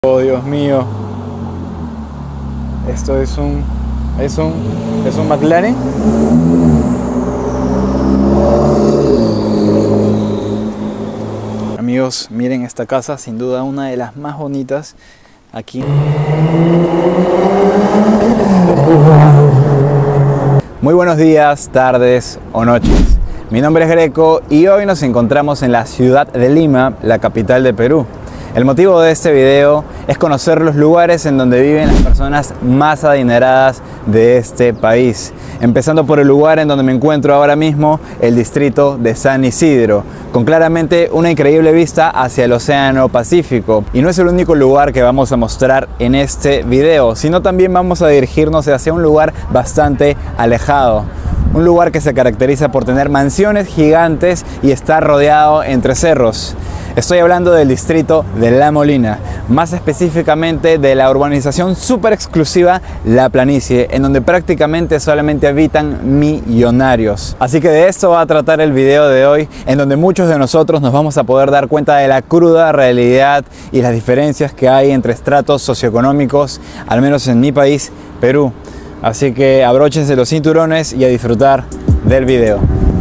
Oh, Dios mío. Esto es un McLaren. Amigos, miren esta casa, sin duda una de las más bonitas aquí. Muy buenos días, tardes o noches. Mi nombre es Greco y hoy nos encontramos en la ciudad de Lima, la capital de Perú. El motivo de este video es conocer los lugares en donde viven las personas más adineradas de este país. Empezando por el lugar en donde me encuentro ahora mismo, el distrito de San Isidro, con claramente una increíble vista hacia el Océano Pacífico. Y no es el único lugar que vamos a mostrar en este video, sino también vamos a dirigirnos hacia un lugar bastante alejado. Un lugar que se caracteriza por tener mansiones gigantes y estar rodeado entre cerros. Estoy hablando del distrito de La Molina, más específicamente de la urbanización súper exclusiva La Planicie, en donde prácticamente solamente habitan millonarios. Así que de esto va a tratar el video de hoy, en donde muchos de nosotros nos vamos a poder dar cuenta de la cruda realidad y las diferencias que hay entre estratos socioeconómicos, al menos en mi país, Perú. Así que abróchense los cinturones y a disfrutar del video.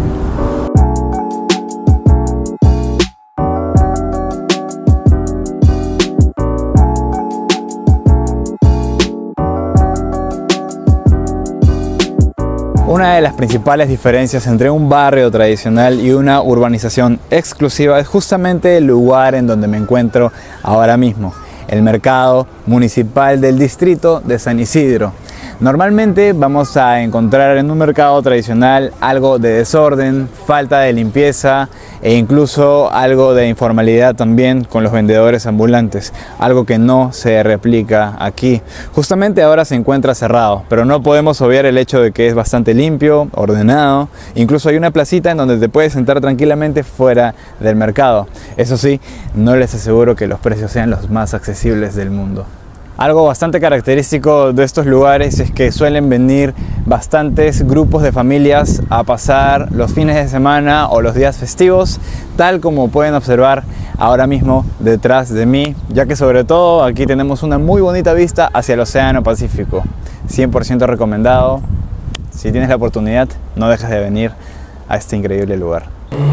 Una de las principales diferencias entre un barrio tradicional y una urbanización exclusiva es justamente el lugar en donde me encuentro ahora mismo, el mercado municipal del distrito de San Isidro. Normalmente vamos a encontrar en un mercado tradicional algo de desorden, falta de limpieza e incluso algo de informalidad también con los vendedores ambulantes, algo que no se replica aquí. Justamente ahora se encuentra cerrado, pero no podemos obviar el hecho de que es bastante limpio, ordenado, incluso hay una placita en donde te puedes sentar tranquilamente fuera del mercado. Eso sí, no les aseguro que los precios sean los más accesibles del mundo. Algo bastante característico de estos lugares es que suelen venir bastantes grupos de familias a pasar los fines de semana o los días festivos, tal como pueden observar ahora mismo detrás de mí, ya que sobre todo aquí tenemos una muy bonita vista hacia el Océano Pacífico. 100% recomendado. Si tienes la oportunidad, no dejes de venir a este increíble lugar.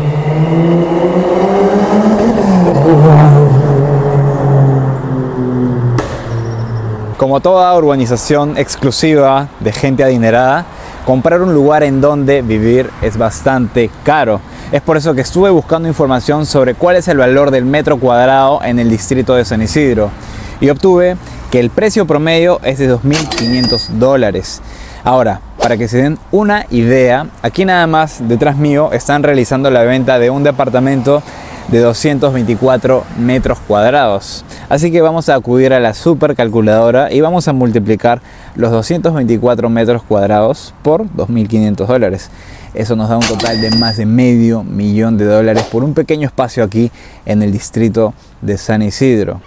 Como toda urbanización exclusiva de gente adinerada, comprar un lugar en donde vivir es bastante caro. Es por eso que estuve buscando información sobre cuál es el valor del metro cuadrado en el distrito de San Isidro y obtuve que el precio promedio es de $2.500. Ahora, para que se den una idea, aquí nada más detrás mío están realizando la venta de un departamento de 224 metros cuadrados. Así que vamos a acudir a la supercalculadora y vamos a multiplicar los 224 metros cuadrados por $2.500. Eso nos da un total de más de $500,000 por un pequeño espacio aquí en el distrito de San Isidro.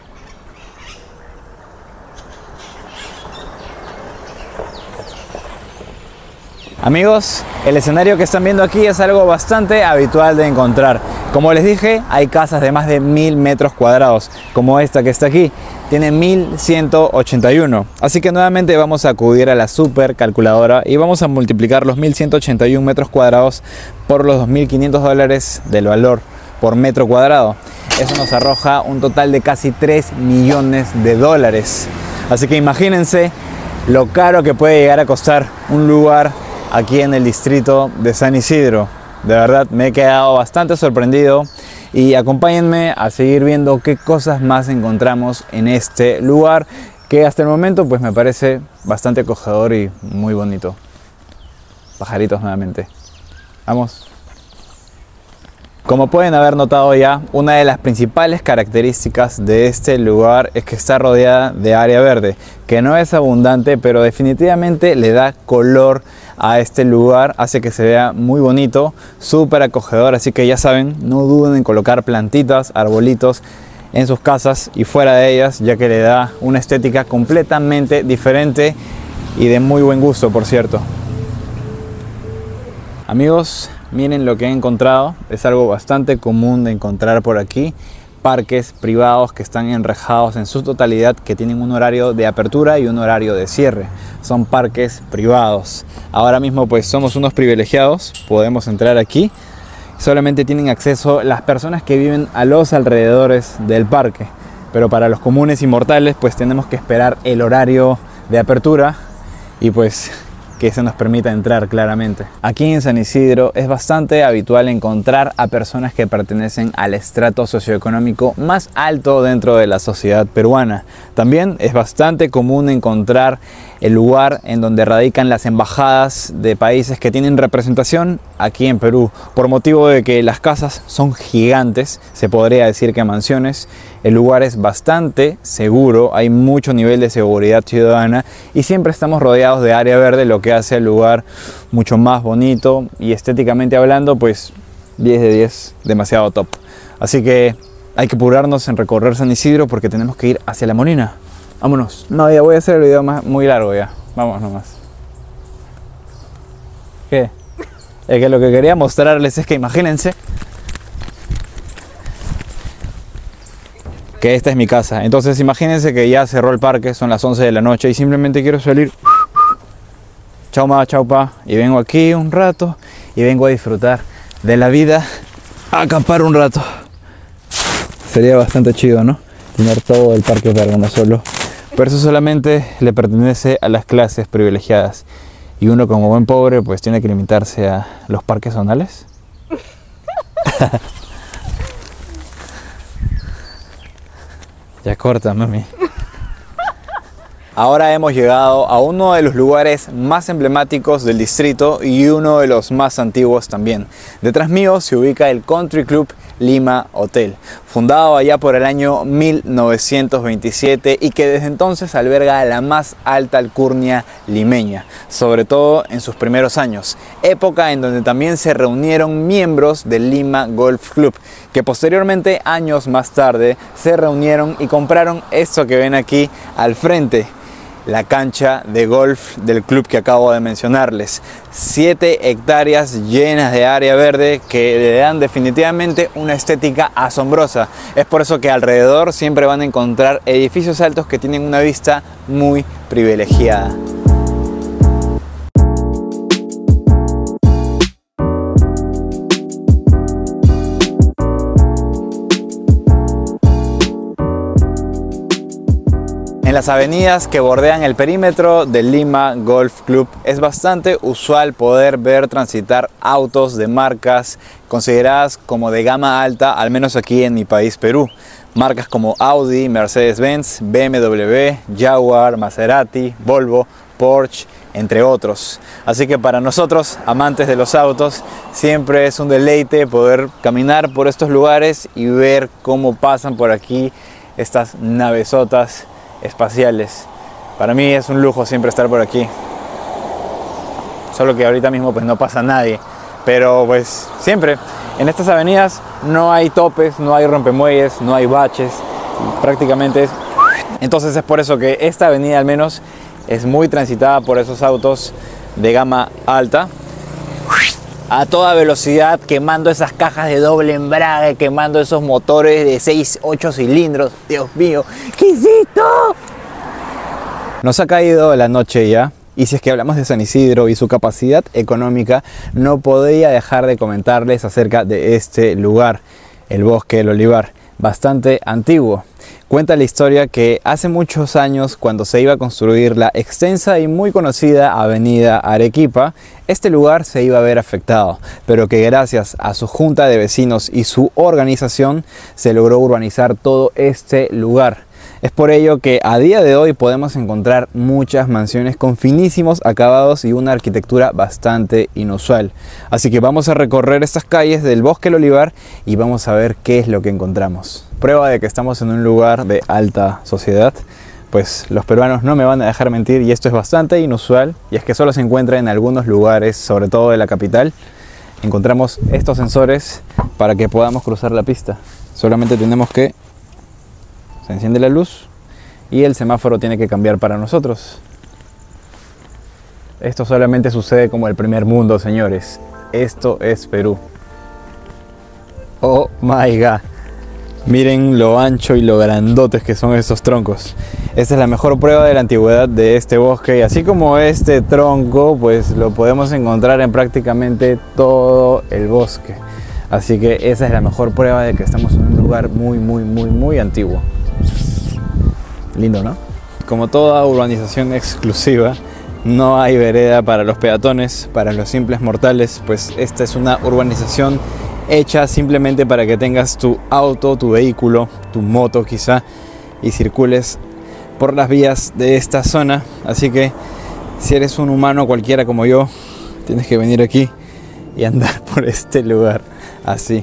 Amigos, el escenario que están viendo aquí es algo bastante habitual de encontrar. Como les dije, hay casas de más de 1000 metros cuadrados, como esta que está aquí, tiene 1181. Así que nuevamente vamos a acudir a la supercalculadora y vamos a multiplicar los 1181 metros cuadrados por los $2.500 del valor por metro cuadrado. Eso nos arroja un total de casi $3 millones. Así que imagínense lo caro que puede llegar a costar un lugar aquí en el distrito de San Isidro. De verdad me he quedado bastante sorprendido y acompáñenme a seguir viendo qué cosas más encontramos en este lugar que hasta el momento pues me parece bastante acogedor y muy bonito. Pajaritos nuevamente. Vamos. Como pueden haber notado ya, una de las principales características de este lugar es que está rodeada de área verde, que no es abundante, pero definitivamente le da color a este lugar, hace que se vea muy bonito, súper acogedor, así que ya saben, no duden en colocar plantitas, arbolitos en sus casas y fuera de ellas, ya que le da una estética completamente diferente y de muy buen gusto, por cierto. Amigos, miren lo que he encontrado, es algo bastante común de encontrar por aquí, parques privados que están enrejados en su totalidad, que tienen un horario de apertura y un horario de cierre. Son parques privados. Ahora mismo pues somos unos privilegiados, podemos entrar aquí. Solamente tienen acceso las personas que viven a los alrededores del parque, pero para los comunes y mortales pues tenemos que esperar el horario de apertura y pues que se nos permita entrar claramente. Aquí en San Isidro es bastante habitual encontrar a personas que pertenecen al estrato socioeconómico más alto dentro de la sociedad peruana. También es bastante común encontrar el lugar en donde radican las embajadas de países que tienen representación aquí en Perú. Por motivo de que las casas son gigantes, se podría decir que mansiones, el lugar es bastante seguro, hay mucho nivel de seguridad ciudadana y siempre estamos rodeados de área verde, lo que hace el lugar mucho más bonito y estéticamente hablando, pues 10 de 10, demasiado top. Así que hay que apurarnos en recorrer San Isidro porque tenemos que ir hacia La Molina. Vámonos. No, ya voy a hacer el video muy largo ya. Vamos nomás. ¿Qué? Es que lo que quería mostrarles es que imagínense que esta es mi casa. Entonces imagínense que ya cerró el parque, son las 11 de la noche y simplemente quiero salir. Chau ma, chau pa. Y vengo aquí un rato y vengo a disfrutar de la vida, a acampar un rato. Sería bastante chido, ¿no? Tener todo el parque para uno solo. Pero eso solamente le pertenece a las clases privilegiadas. Y uno como buen pobre pues tiene que limitarse a los parques zonales. Ya corta, mami. Ahora hemos llegado a uno de los lugares más emblemáticos del distrito y uno de los más antiguos también. Detrás mío se ubica el Country Club Lima Hotel, fundado allá por el año 1927 y que desde entonces alberga la más alta alcurnia limeña, sobre todo en sus primeros años, época en donde también se reunieron miembros del Lima Golf Club, que posteriormente, años más tarde, se reunieron y compraron esto que ven aquí al frente, la cancha de golf del club que acabo de mencionarles. 7 hectáreas llenas de área verde que le dan definitivamente una estética asombrosa. Es por eso que alrededor siempre van a encontrar edificios altos que tienen una vista muy privilegiada. En las avenidas que bordean el perímetro del Lima Golf Club es bastante usual poder ver transitar autos de marcas consideradas como de gama alta, al menos aquí en mi país Perú. Marcas como Audi, Mercedes-Benz, BMW, Jaguar, Maserati, Volvo, Porsche, entre otros. Así que para nosotros, amantes de los autos, siempre es un deleite poder caminar por estos lugares y ver cómo pasan por aquí estas navesotas espaciales. Para mí es un lujo siempre estar por aquí, solo que ahorita mismo pues no pasa nadie, pero pues siempre en estas avenidas no hay topes, no hay rompemuelles, no hay baches, prácticamente es... Entonces es por eso que esta avenida al menos es muy transitada por esos autos de gama alta a toda velocidad, quemando esas cajas de doble embrague, quemando esos motores de 6-8 cilindros. Dios mío, ¿qué es esto? Nos ha caído la noche ya, y si es que hablamos de San Isidro y su capacidad económica, no podía dejar de comentarles acerca de este lugar, el Bosque del Olivar, bastante antiguo. Cuenta la historia que hace muchos años, cuando se iba a construir la extensa y muy conocida avenida Arequipa, este lugar se iba a ver afectado, pero que gracias a su junta de vecinos y su organización se logró urbanizar todo este lugar. Es por ello que a día de hoy podemos encontrar muchas mansiones con finísimos acabados y una arquitectura bastante inusual. Así que vamos a recorrer estas calles del Bosque del Olivar y vamos a ver qué es lo que encontramos. Prueba de que estamos en un lugar de alta sociedad, pues los peruanos no me van a dejar mentir y esto es bastante inusual, y es que solo se encuentra en algunos lugares, sobre todo de la capital. Encontramos estos sensores para que podamos cruzar la pista. Solamente tenemos que... se enciende la luz y el semáforo tiene que cambiar para nosotros. Esto solamente sucede como el primer mundo, señores. Esto es Perú. Oh my god. Miren lo ancho y lo grandotes que son estos troncos. Esta es la mejor prueba de la antigüedad de este bosque, y así como este tronco, pues lo podemos encontrar en prácticamente todo el bosque. Así que esa es la mejor prueba de que estamos en un lugar muy antiguo. Lindo, ¿no? Como toda urbanización exclusiva, no hay vereda para los peatones, para los simples mortales, pues esta es una urbanización hecha simplemente para que tengas tu auto, tu vehículo, tu moto quizá, y circules por las vías de esta zona. Así que si eres un humano cualquiera como yo, tienes que venir aquí y andar por este lugar así.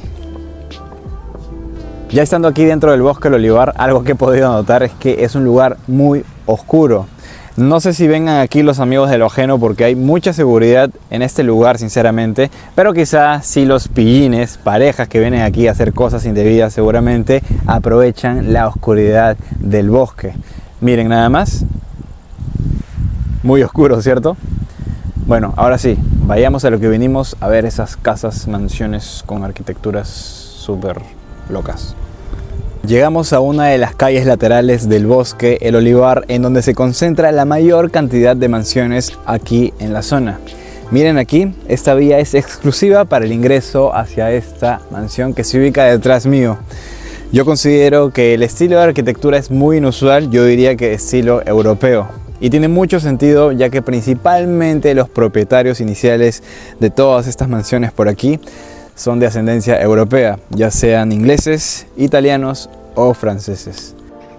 Ya estando aquí dentro del bosque del olivar, algo que he podido notar es que es un lugar muy oscuro. No sé si vengan aquí los amigos de lo ajeno, porque hay mucha seguridad en este lugar, sinceramente, pero quizás si los pillines, parejas que vienen aquí a hacer cosas indebidas, seguramente aprovechan la oscuridad del bosque. Miren nada más, muy oscuro, ¿cierto? Bueno, ahora sí, vayamos a lo que vinimos a ver, esas casas, mansiones con arquitecturas súper locas. Llegamos a una de las calles laterales del bosque, el olivar, en donde se concentra la mayor cantidad de mansiones aquí en la zona. Miren aquí, esta vía es exclusiva para el ingreso hacia esta mansión que se ubica detrás mío. Yo considero que el estilo de arquitectura es muy inusual, yo diría que estilo europeo. Y tiene mucho sentido, ya que principalmente los propietarios iniciales de todas estas mansiones por aquí son de ascendencia europea, ya sean ingleses, italianos o franceses.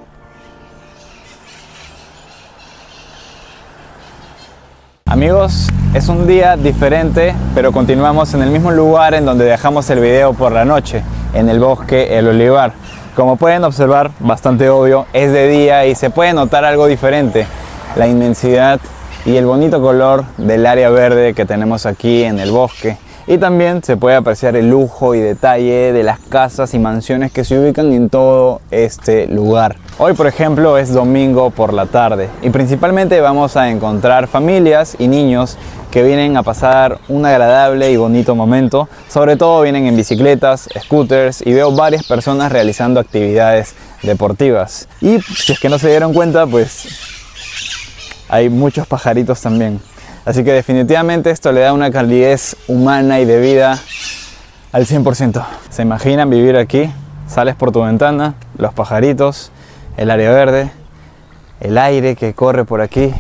Amigos, es un día diferente, pero continuamos en el mismo lugar en donde dejamos el video por la noche, en el bosque El Olivar. Como pueden observar, bastante obvio, es de día y se puede notar algo diferente, la inmensidad y el bonito color del área verde que tenemos aquí en el bosque. Y también se puede apreciar el lujo y detalle de las casas y mansiones que se ubican en todo este lugar. Hoy, por ejemplo, es domingo por la tarde y principalmente vamos a encontrar familias y niños que vienen a pasar un agradable y bonito momento. Sobre todo vienen en bicicletas, scooters, y veo varias personas realizando actividades deportivas. Y si es que no se dieron cuenta, pues hay muchos pajaritos también. Así que definitivamente esto le da una calidez humana y de vida al 100%. ¿Se imaginan vivir aquí? Sales por tu ventana, los pajaritos, el área verde, el aire que corre por aquí.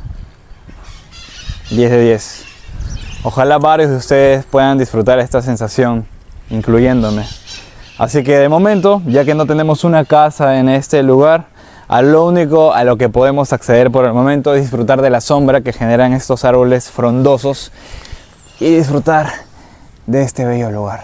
10 de 10. Ojalá varios de ustedes puedan disfrutar esta sensación, incluyéndome. Así que de momento, ya que no tenemos una casa en este lugar, lo único a lo que podemos acceder por el momento es disfrutar de la sombra que generan estos árboles frondosos y disfrutar de este bello lugar.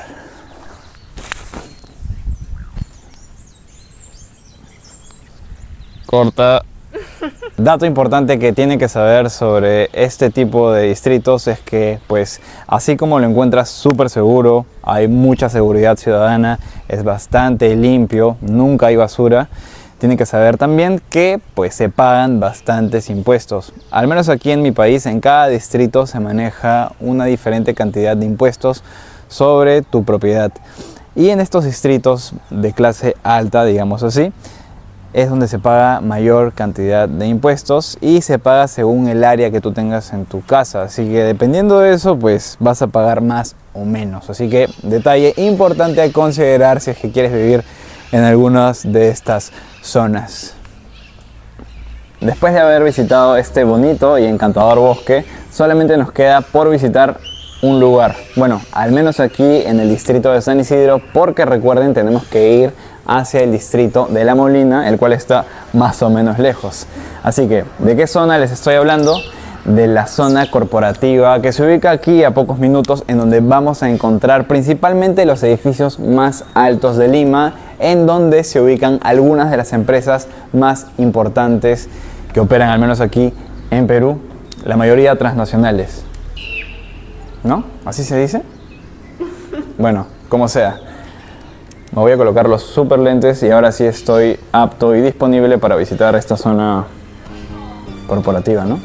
Corta. Dato importante que tienen que saber sobre este tipo de distritos es que, pues, así como lo encuentras súper seguro, hay mucha seguridad ciudadana, es bastante limpio, nunca hay basura. Tienen que saber también que pues se pagan bastantes impuestos. Al menos aquí en mi país, en cada distrito se maneja una diferente cantidad de impuestos sobre tu propiedad. Y en estos distritos de clase alta, digamos así, es donde se paga mayor cantidad de impuestos y se paga según el área que tú tengas en tu casa. Así que dependiendo de eso, pues vas a pagar más o menos. Así que detalle importante a considerar si es que quieres vivir en algunas de estas zonas. Después de haber visitado este bonito y encantador bosque, solamente nos queda por visitar un lugar. Bueno, al menos aquí en el distrito de San Isidro, porque recuerden, tenemos que ir hacia el distrito de La Molina, el cual está más o menos lejos. Así que, ¿de qué zona les estoy hablando? De la zona corporativa que se ubica aquí a pocos minutos, en donde vamos a encontrar principalmente los edificios más altos de Lima, en donde se ubican algunas de las empresas más importantes que operan, al menos aquí en Perú, la mayoría transnacionales. ¿No? ¿Así se dice? Bueno, como sea. Me voy a colocar los super lentes y ahora sí estoy apto y disponible para visitar esta zona corporativa, ¿no?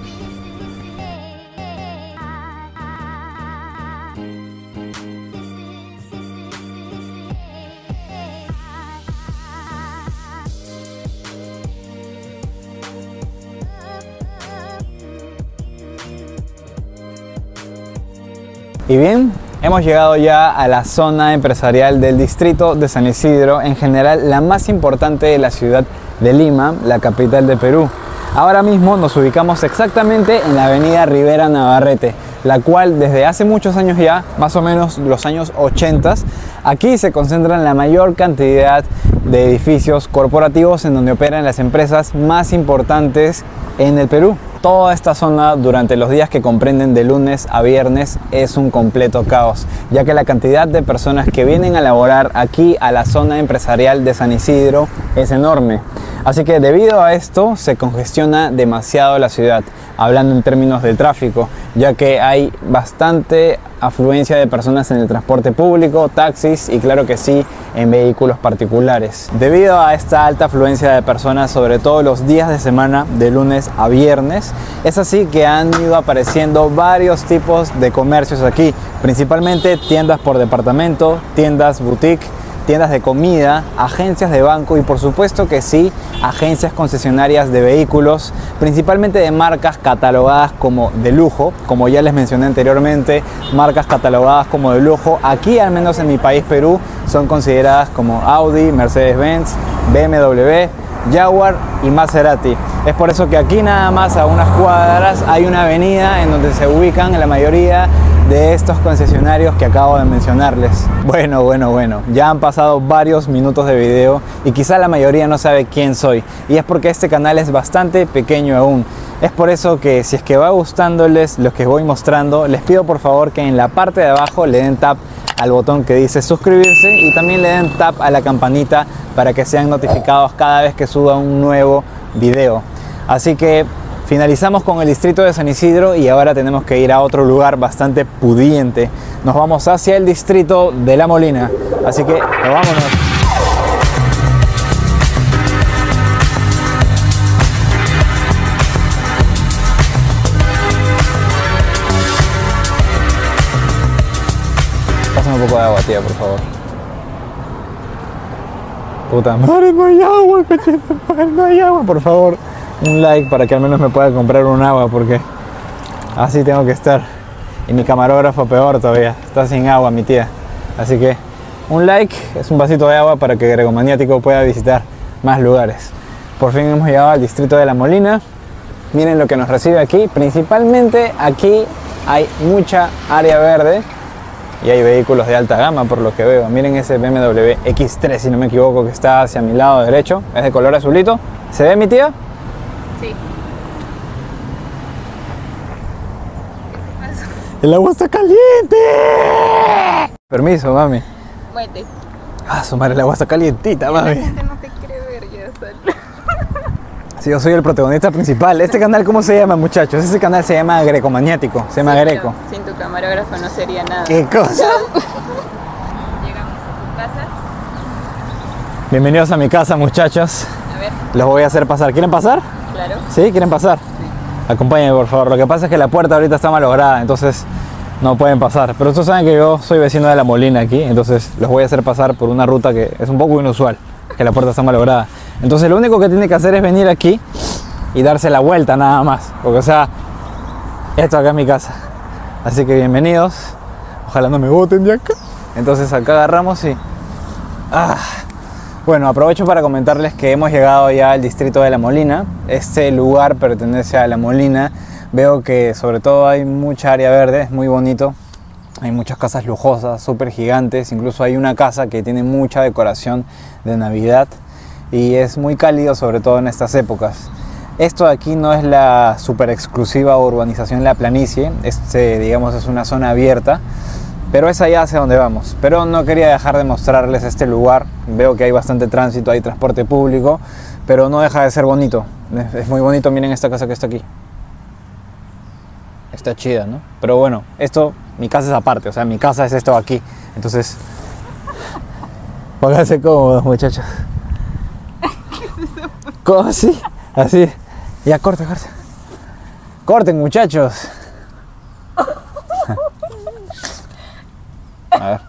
Y bien, hemos llegado ya a la zona empresarial del distrito de San Isidro, en general la más importante de la ciudad de Lima, la capital de Perú. Ahora mismo nos ubicamos exactamente en la avenida Rivera Navarrete, la cual desde hace muchos años ya, más o menos los años 80, aquí se concentran la mayor cantidad de edificios corporativos en donde operan las empresas más importantes en el Perú. Toda esta zona durante los días que comprenden de lunes a viernes es un completo caos, ya que la cantidad de personas que vienen a laborar aquí a la zona empresarial de San Isidro es enorme. Así que debido a esto se congestiona demasiado la ciudad, hablando en términos de tráfico, ya que hay bastante afluencia de personas en el transporte público, taxis y claro que sí, en vehículos particulares. Debido a esta alta afluencia de personas, sobre todo los días de semana, de lunes a viernes, es así que han ido apareciendo varios tipos de comercios aquí, principalmente tiendas por departamento, tiendas boutique, tiendas de comida, agencias de banco y por supuesto que sí, agencias concesionarias de vehículos, principalmente de marcas catalogadas como de lujo, como ya les mencioné anteriormente, marcas catalogadas como de lujo, aquí al menos en mi país Perú, son consideradas como Audi, Mercedes-Benz, BMW, Jaguar y Maserati. Es por eso que aquí nada más a unas cuadras hay una avenida en donde se ubican la mayoría de estos concesionarios que acabo de mencionarles. Bueno, ya han pasado varios minutos de video y quizá la mayoría no sabe quién soy, y es porque este canal es bastante pequeño aún. Es por eso que si es que va gustándoles lo que voy mostrando, les pido por favor que en la parte de abajo le den tap al botón que dice suscribirse y también le den tap a la campanita para que sean notificados cada vez que suba un nuevo video. Así que finalizamos con el distrito de San Isidro y ahora tenemos que ir a otro lugar bastante pudiente. Nos vamos hacia el distrito de La Molina. Así que vámonos. Pásame un poco de agua, tía, por favor. Puta madre, no hay agua, coche, no hay agua, por favor. Un like para que al menos me pueda comprar un agua, porque así tengo que estar. Y mi camarógrafo peor todavía, está sin agua mi tía. Así que un like es un vasito de agua para que Gregomaniático pueda visitar más lugares. Por fin hemos llegado al distrito de La Molina. Miren lo que nos recibe aquí. Principalmente aquí hay mucha área verde y hay vehículos de alta gama por lo que veo. Miren ese BMW X3, si no me equivoco, que está hacia mi lado derecho. Es de color azulito. ¿Se ve mi tía? Sí. ¡El agua está caliente! Permiso, mami. Muévete. Ah, su madre, el agua está calientita, mami. La gente no te quiere ver, ya sal. Sí, yo soy el protagonista principal. ¿Este canal cómo se llama, muchachos? Este canal se llama Grecomaniático. Se llama Greco. Sin tu camarógrafo no sería nada. ¿Qué cosa? Llegamos a tu casa. Bienvenidos a mi casa, muchachos. A ver, Los voy a hacer pasar. ¿Quieren pasar? claro. ¿Sí? ¿Quieren pasar? Sí. Acompáñenme, por favor. Lo que pasa es que la puerta ahorita está malograda, entonces no pueden pasar. Pero ustedes saben que yo soy vecino de La Molina aquí, entonces los voy a hacer pasar por una ruta que es un poco inusual, que la puerta está malograda. Entonces lo único que tiene que hacer es venir aquí y darse la vuelta nada más. Porque, o sea, esto acá es mi casa. Así que bienvenidos. Ojalá no me boten de acá. Entonces acá agarramos y... Bueno, aprovecho para comentarles que hemos llegado ya al distrito de La Molina. Este lugar pertenece a La Molina. Veo que sobre todo hay mucha área verde, es muy bonito. Hay muchas casas lujosas, súper gigantes. Incluso hay una casa que tiene mucha decoración de Navidad. Y es muy cálido, sobre todo en estas épocas. Esto de aquí no es la súper exclusiva urbanización La Planicie. Digamos, es una zona abierta. Pero es allá hacia donde vamos. Pero no quería dejar de mostrarles este lugar. Veo que hay bastante tránsito, hay transporte público, pero no deja de ser bonito. Es muy bonito, miren esta casa que está aquí. Está chida, ¿no? Pero bueno, mi casa es aparte, o sea, mi casa es esto aquí. Entonces, pónganse cómodos, muchachos. ¿Cómo así? Así. Ya, corten. Corten, muchachos. A ver.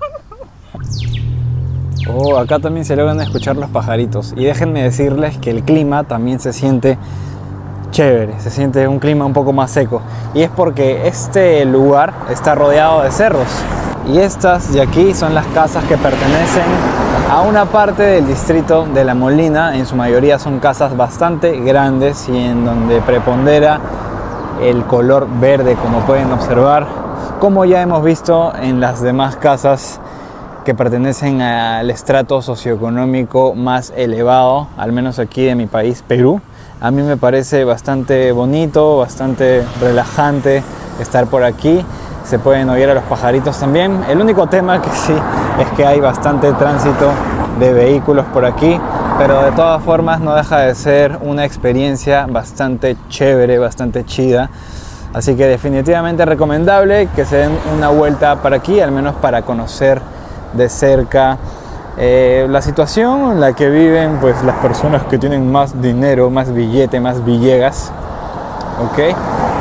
Oh, acá también se logran escuchar los pajaritos. Y déjenme decirles que el clima también se siente chévere, se siente un clima un poco más seco. Y es porque este lugar está rodeado de cerros. Y estas de aquí son las casas que pertenecen a una parte del distrito de La Molina. En su mayoría son casas bastante grandes y en donde prepondera el color verde, como pueden observar, como ya hemos visto en las demás casas que pertenecen al estrato socioeconómico más elevado, al menos aquí de mi país, Perú. A mí me parece bastante bonito, bastante relajante estar por aquí. Se pueden oír a los pajaritos también. El único tema que sí es que hay bastante tránsito de vehículos por aquí, pero de todas formas no deja de ser una experiencia bastante chévere, bastante chida. Así que definitivamente recomendable que se den una vuelta para aquí, al menos para conocer de cerca la situación en la que viven pues las personas que tienen más dinero, más billete, más villegas. Ok.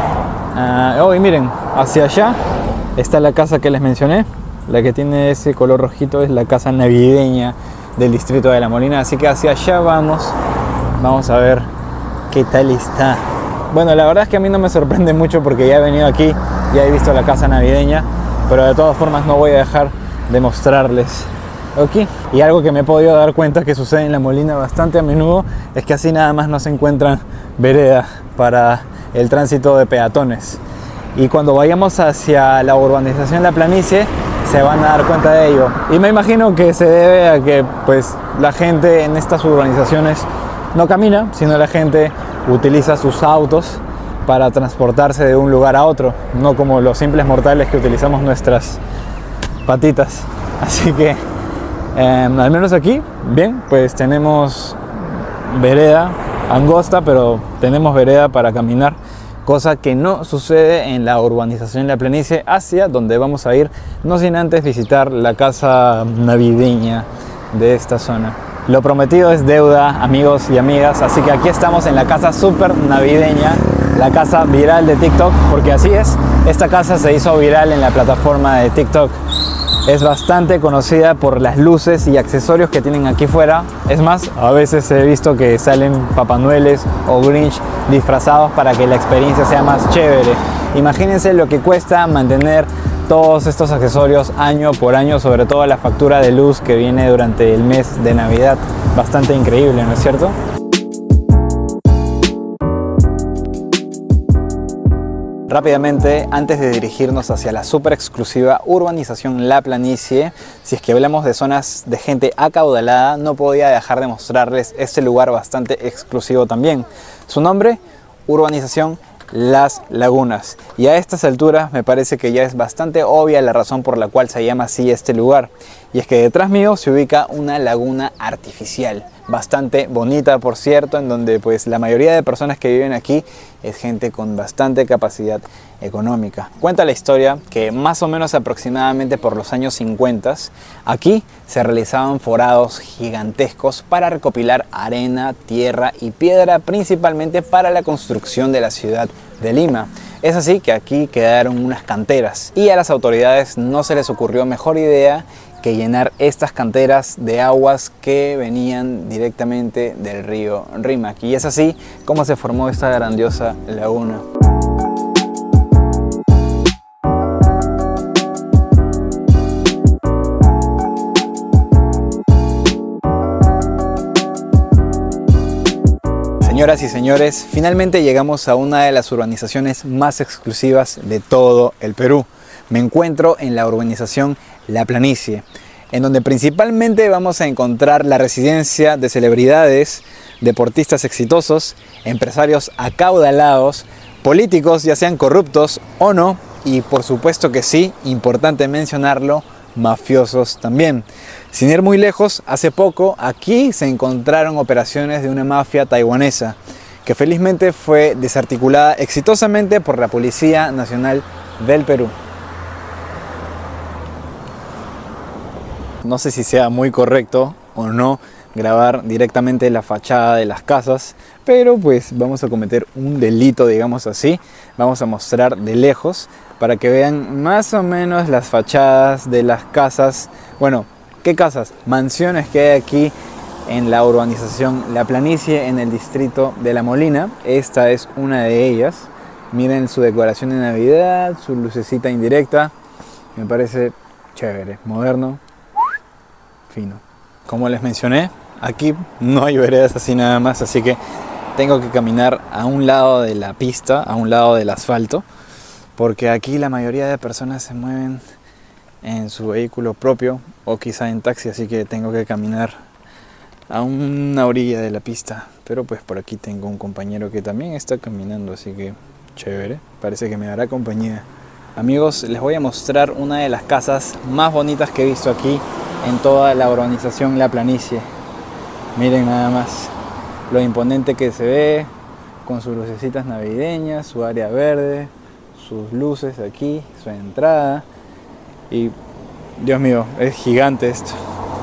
Y miren, hacia allá está la casa que les mencioné, la que tiene ese color rojito es la casa navideña del distrito de La Molina, así que hacia allá vamos a ver qué tal está. Bueno, la verdad es que a mí no me sorprende mucho porque ya he venido aquí, ya he visto la casa navideña, pero de todas formas no voy a dejar de mostrarles. Ok, y algo que me he podido dar cuenta que sucede en La Molina bastante a menudo es que así nada más no se encuentran vereda para el tránsito de peatones. Y cuando vayamos hacia la urbanización La Planicie se van a dar cuenta de ello. Y me imagino que se debe a que pues la gente en estas urbanizaciones no camina, sino la gente utiliza sus autos para transportarse de un lugar a otro, no como los simples mortales que utilizamos nuestras patitas. Así que al menos aquí, bien, pues tenemos vereda angosta, pero tenemos vereda para caminar, cosa que no sucede en la urbanización La Planicie, hacia donde vamos a ir, no sin antes visitar la casa navideña de esta zona. Lo prometido es deuda, amigos y amigas, así que aquí estamos en la casa súper navideña, la casa viral de TikTok, porque así es, esta casa se hizo viral en la plataforma de TikTok. Es bastante conocida por las luces y accesorios que tienen aquí fuera. Es más, a veces he visto que salen Papá Noeles o Grinch disfrazados para que la experiencia sea más chévere. Imagínense lo que cuesta mantener todos estos accesorios año por año, sobre todo la factura de luz que viene durante el mes de Navidad. Bastante increíble, ¿no es cierto? Rápidamente, antes de dirigirnos hacia la súper exclusiva urbanización La Planicie, si es que hablamos de zonas de gente acaudalada, no podía dejar de mostrarles este lugar bastante exclusivo también. Su nombre, Urbanización Las Lagunas. Y a estas alturas me parece que ya es bastante obvia la razón por la cual se llama así este lugar. Y es que detrás mío se ubica una laguna artificial, bastante bonita por cierto, en donde pues la mayoría de personas que viven aquí es gente con bastante capacidad económica. Cuenta la historia que más o menos aproximadamente por los años 50 aquí se realizaban forados gigantescos para recopilar arena, tierra y piedra, principalmente para la construcción de la ciudad de Lima. Es así que aquí quedaron unas canteras y a las autoridades no se les ocurrió mejor idea que llenar estas canteras de aguas que venían directamente del río Rímac. Y es así como se formó esta grandiosa laguna. Señoras y señores, finalmente llegamos a una de las urbanizaciones más exclusivas de todo el Perú. Me encuentro en la urbanización La Planicie, en donde principalmente vamos a encontrar la residencia de celebridades, deportistas exitosos, empresarios acaudalados, políticos ya sean corruptos o no, y por supuesto que sí, importante mencionarlo, mafiosos también. Sin ir muy lejos, hace poco aquí se encontraron operaciones de una mafia taiwanesa que felizmente fue desarticulada exitosamente por la Policía Nacional del Perú. No sé si sea muy correcto o no grabar directamente la fachada de las casas, pero pues vamos a cometer un delito, digamos así. Vamos a mostrar de lejos para que vean más o menos las fachadas de las casas. Bueno, ¿qué casas? Mansiones que hay aquí en la urbanización La Planicie en el distrito de La Molina. Esta es una de ellas. Miren su decoración de Navidad, su lucecita indirecta. Me parece chévere, moderno, fino. Como les mencioné, aquí no hay veredas así nada más, así que tengo que caminar a un lado de la pista, a un lado del asfalto, porque aquí la mayoría de personas se mueven en su vehículo propio o quizá en taxi, así que tengo que caminar a una orilla de la pista. Pero pues por aquí tengo un compañero que también está caminando, así que chévere, parece que me dará compañía. Amigos, les voy a mostrar una de las casas más bonitas que he visto aquí en toda la urbanización La Planicie. Miren nada más lo imponente que se ve, con sus lucecitas navideñas, su área verde, sus luces aquí, su entrada. Y Dios mío, es gigante esto.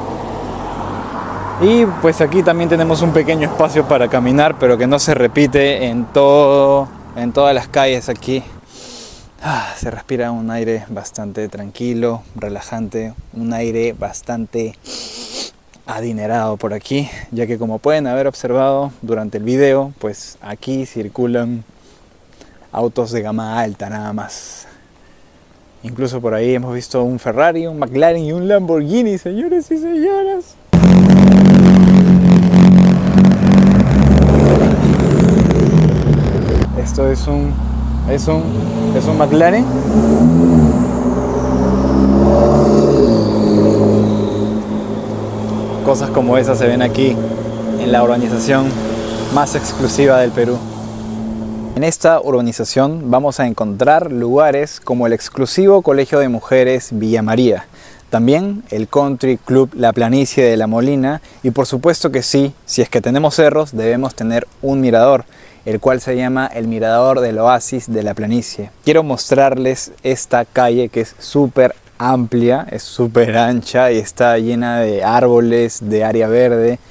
Y pues aquí también tenemos un pequeño espacio para caminar, pero que no se repite en todas las calles aquí. Se respira un aire bastante tranquilo, relajante, un aire bastante adinerado por aquí, ya que como pueden haber observado durante el video, pues aquí circulan autos de gama alta nada más. Incluso por ahí hemos visto un Ferrari, un McLaren y un Lamborghini, señores y señoras. Esto es un McLaren. Cosas como esas se ven aquí en la urbanización más exclusiva del Perú. En esta urbanización vamos a encontrar lugares como el exclusivo Colegio de Mujeres Villa María, también el Country Club La Planicie de La Molina y por supuesto que sí, si es que tenemos cerros debemos tener un mirador, el cual se llama el Mirador del Oasis de La Planicie. Quiero mostrarles esta calle que es súper amplia, es súper ancha y está llena de árboles, de área verde.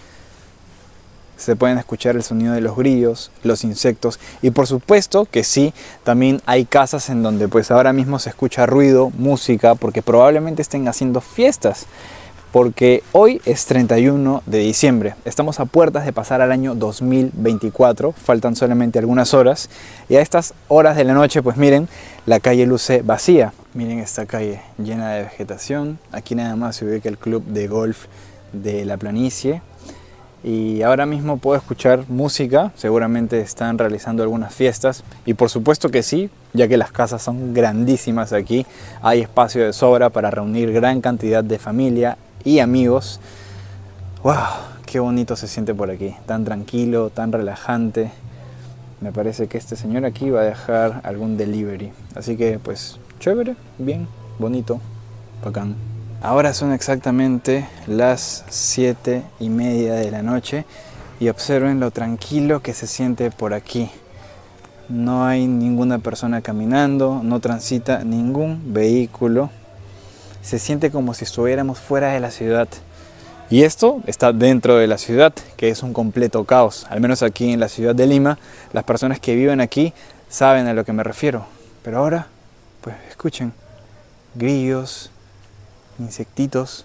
Se pueden escuchar el sonido de los grillos, los insectos y por supuesto que sí, también hay casas en donde pues ahora mismo se escucha ruido, música, porque probablemente estén haciendo fiestas. Porque hoy es 31 de diciembre, estamos a puertas de pasar al año 2024, faltan solamente algunas horas y a estas horas de la noche pues miren, la calle luce vacía. Miren esta calle llena de vegetación, aquí nada más se ubica el club de golf de La Planicie y ahora mismo puedo escuchar música, seguramente están realizando algunas fiestas y por supuesto que sí, ya que las casas son grandísimas aquí, hay espacio de sobra para reunir gran cantidad de familia y amigos. ¡Wow! Qué bonito se siente por aquí, tan tranquilo, tan relajante. Me parece que este señor aquí va a dejar algún delivery, así que pues chévere, bien, bonito, bacán. Ahora son exactamente las 7:30 de la noche y observen lo tranquilo que se siente por aquí. No hay ninguna persona caminando, no transita ningún vehículo. Se siente como si estuviéramos fuera de la ciudad. Y esto está dentro de la ciudad, que es un completo caos. Al menos aquí en la ciudad de Lima, las personas que viven aquí saben a lo que me refiero. Pero ahora, pues escuchen, grillos, insectitos,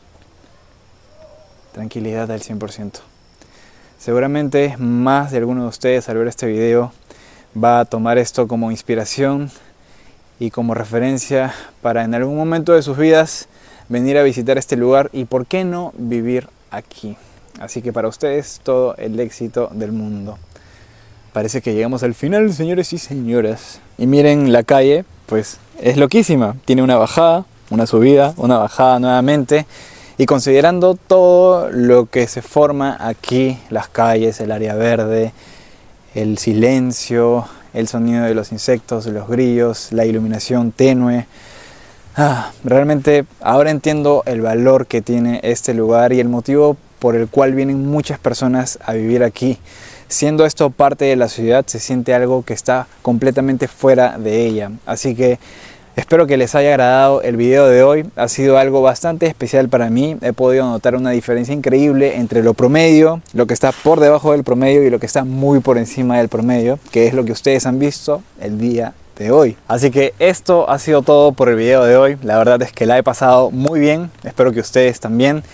tranquilidad al 100%. Seguramente más de alguno de ustedes al ver este video va a tomar esto como inspiración y como referencia para en algún momento de sus vidas venir a visitar este lugar y por qué no vivir aquí. Así que para ustedes todo el éxito del mundo. Parece que llegamos al final, señores y señoras. Y miren la calle, pues es loquísima. Tiene una bajada, una subida, una bajada nuevamente. Y considerando todo lo que se forma aquí, las calles, el área verde, el silencio, el sonido de los insectos, de los grillos, la iluminación tenue. Realmente ahora entiendo el valor que tiene este lugar y el motivo por el cual vienen muchas personas a vivir aquí. Siendo esto parte de la ciudad, se siente algo que está completamente fuera de ella. Así que espero que les haya agradado el video de hoy. Ha sido algo bastante especial para mí. He podido notar una diferencia increíble entre lo promedio, lo que está por debajo del promedio y lo que está muy por encima del promedio, que es lo que ustedes han visto el día de hoy. Así que esto ha sido todo por el video de hoy. La verdad es que la he pasado muy bien. Espero que ustedes también.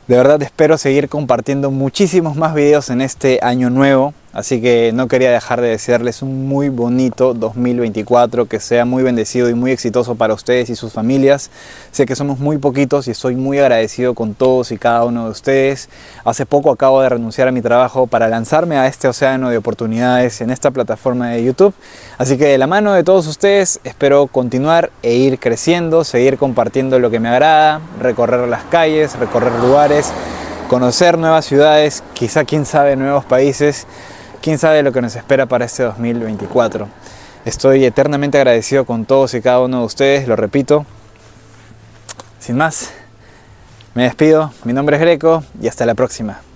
De verdad espero seguir compartiendo muchísimos más videos en este año nuevo, así que no quería dejar de desearles un muy bonito 2024, que sea muy bendecido y muy exitoso para ustedes y sus familias. Sé que somos muy poquitos y estoy muy agradecido con todos y cada uno de ustedes. Hace poco acabo de renunciar a mi trabajo para lanzarme a este océano de oportunidades en esta plataforma de YouTube, así que de la mano de todos ustedes espero continuar e ir creciendo, seguir compartiendo lo que me agrada, recorrer las calles, recorrer lugares, conocer nuevas ciudades, quizá, quién sabe, nuevos países, quién sabe lo que nos espera para este 2024. Estoy eternamente agradecido con todos y cada uno de ustedes, lo repito. Sin más, me despido, mi nombre es Greco y hasta la próxima.